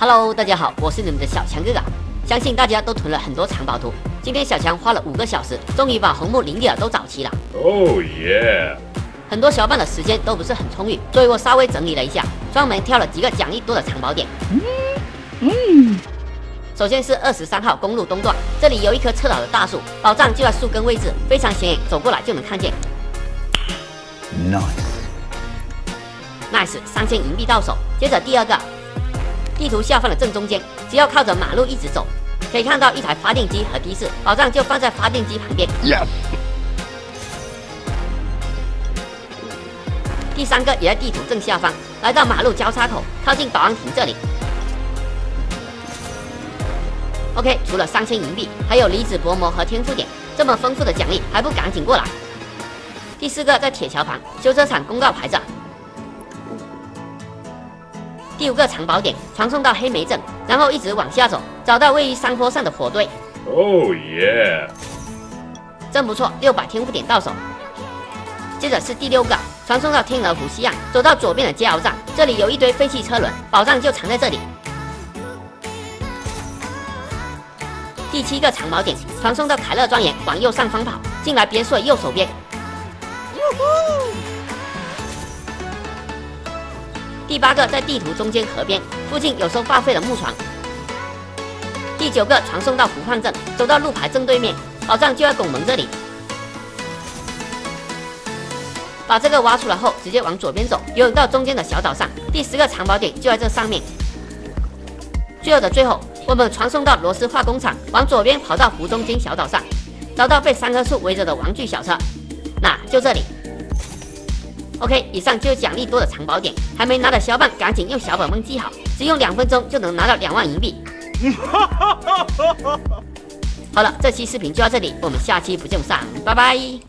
Hello， 大家好，我是你们的小强哥哥。相信大家都囤了很多藏宝图，今天小强花了5个小时，终于把红木林地尔都找齐了。 Oh yeah！ 很多小伙伴的时间都不是很充裕，所以我稍微整理了一下，专门挑了几个奖励多的藏宝点。首先是23号公路东段，这里有一棵侧倒的大树，宝藏就在树根位置，非常显眼，走过来就能看见。Nice， 3000银币到手。接着第二个，地图下方的正中间，只要靠着马路一直走，可以看到一台发电机和的士，宝藏就放在发电机旁边。第三个也在地图正下方，来到马路交叉口，靠近保安亭这里。OK， 除了3000银币，还有离子薄膜和天赋点，这么丰富的奖励，还不赶紧过来？第4个在铁桥旁，修车厂公告牌子。第5个藏宝点，传送到黑莓镇，然后一直往下走，找到位于山坡上的火堆。 Oh yeah！ 真不错，600天赋点到手。接着是第6个，传送到天鹅湖西岸，走到左边的加油站，这里有一堆废弃车轮，宝藏就藏在这里。第7个藏宝点，传送到凯勒庄园，往右上方跑，进来别墅的右手边。第8个在地图中间河边，附近有艘报废的木船。第9个传送到湖畔镇，走到路牌正对面，宝藏就在拱门这里。把这个挖出来后，直接往左边走，游泳到中间的小岛上。第10个藏宝点就在这上面。最后的最后，我们传送到螺丝化工厂，往左边跑到湖中间小岛上，找到被3棵树围着的玩具小车，那就这里。OK， 以上就是奖励多的藏宝点，还没拿的小伙伴赶紧用小本本记好，只用2分钟就能拿到2万银币。好了，这期视频就到这里，我们下期不见不散，拜拜。